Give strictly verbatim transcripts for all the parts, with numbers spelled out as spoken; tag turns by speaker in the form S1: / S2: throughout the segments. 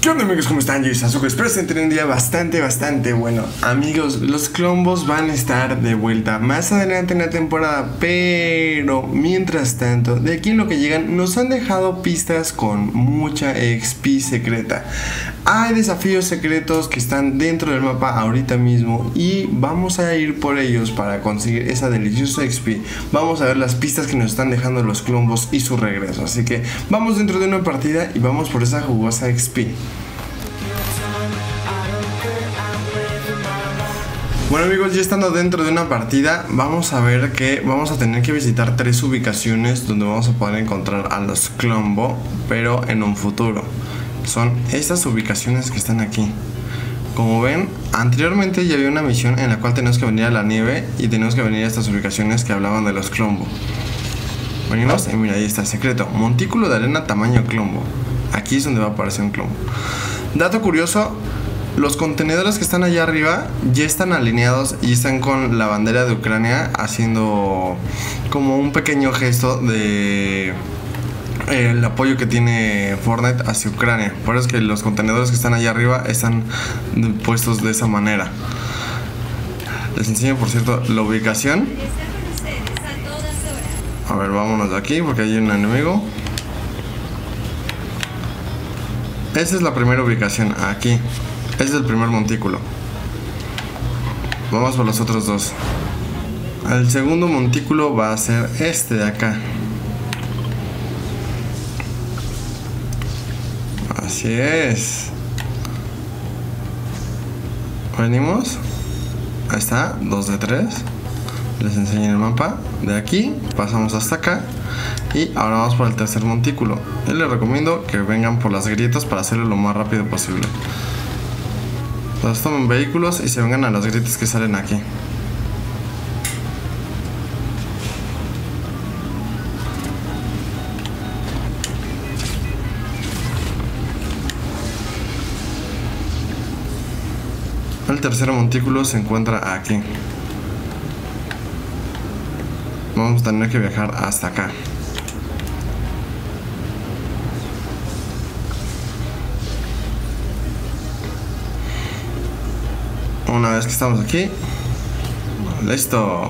S1: ¿Qué onda, amigos? ¿Cómo están? Yo soy Sasuke. Espero que estén un día bastante, bastante bueno. Amigos, los Clombos van a estar de vuelta más adelante en la temporada, pero mientras tanto, de aquí en lo que llegan, nos han dejado pistas con mucha X P secreta. Hay desafíos secretos que están dentro del mapa ahorita mismo y vamos a ir por ellos para conseguir esa deliciosa X P. Vamos a ver las pistas que nos están dejando los Clombos y su regreso. Así que vamos dentro de una partida y vamos por esa jugosa X P. Bueno, amigos, ya estando dentro de una partida, vamos a ver que vamos a tener que visitar tres ubicaciones donde vamos a poder encontrar a los Clombo, pero en un futuro. Son estas ubicaciones que están aquí. Como ven, anteriormente ya había una misión en la cual tenemos que venir a la nieve y tenemos que venir a estas ubicaciones que hablaban de los Clombo. Venimos y mira, ahí está el secreto: montículo de arena tamaño Clombo. Aquí es donde va a aparecer un Clombo. Dato curioso: los contenedores que están allá arriba ya están alineados y están con la bandera de Ucrania, haciendo como un pequeño gesto de eh, el apoyo que tiene Fortnite hacia Ucrania. Por eso es que los contenedores que están allá arriba están puestos de esa manera. Les enseño, por cierto, la ubicación. A ver, vámonos de aquí porque hay un enemigo. Esa es la primera ubicación, aquí. Este es el primer montículo. Vamos por los otros dos. El segundo montículo va a ser este de acá. Así es. Venimos. Ahí está, dos de tres. Les enseño el mapa. De aquí pasamos hasta acá. Y ahora vamos por el tercer montículo. Yo les recomiendo que vengan por las grietas para hacerlo lo más rápido posible. Entonces tomen vehículos y se vengan a las grietas que salen aquí. El tercer montículo se encuentra aquí. Vamos a tener que viajar hasta acá. Una vez que estamos aquí, listo.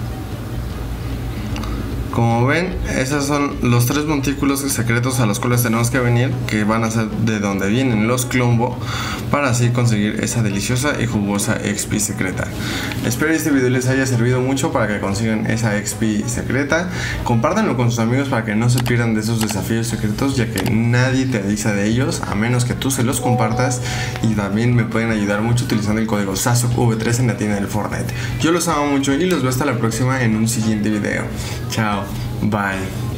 S1: Como ven, esos son los tres montículos secretos a los cuales tenemos que venir, que van a ser de donde vienen los Clombo, para así conseguir esa deliciosa y jugosa X P secreta. Espero que este video les haya servido mucho para que consigan esa X P secreta. Compártanlo con sus amigos para que no se pierdan de esos desafíos secretos, ya que nadie te avisa de ellos a menos que tú se los compartas. Y también me pueden ayudar mucho utilizando el código Sasuke V tres en la tienda del Fortnite. Yo los amo mucho y los veo hasta la próxima en un siguiente video. Chao, bye.